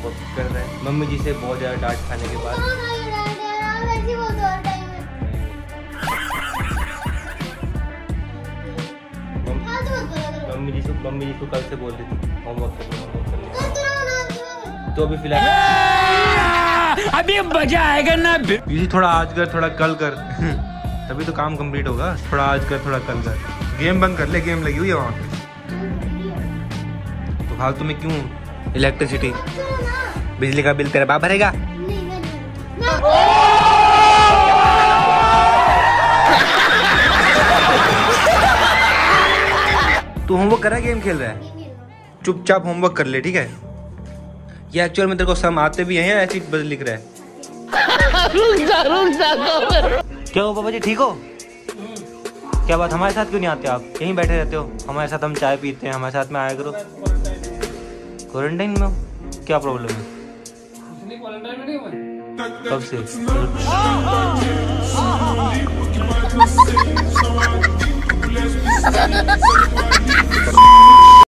कर रहे हैं मम्मी जी से बहुत ज़्यादा डांट खाने के बाद। मम्मी जी को कल से बोल रही थी होमवर्क करने। तो अभी फिलहाल अभी मजा आएगा ना। पीछे थोड़ा आज कर थोड़ा कल कर तभी तो काम कंप्लीट होगा। थोड़ा आज कर थोड़ा कल कर। गेम बंद कर ले, गेम लगी हुई है वहाँ पे। तो फालतू में क्यों इलेक्ट्रिसिटी बिजली का बिल तेरा बाप भरेगा। तू होमवर्क कर रहा है गेम खेल रहा है? चुपचाप होमवर्क कर ले, ठीक है? ये एक्चुअल में तेरे को सम आते भी हैं या ऐसी बस लिख रहा है? क्या हो पापा जी, ठीक हो? क्या बात, हमारे साथ क्यों नहीं आते आप? यहीं बैठे रहते हो हमारे साथ, हम चाय पीते हैं, हमारे साथ में आया करो। क्वारंटाइन में हो? क्या प्रॉब्लम है? कब से?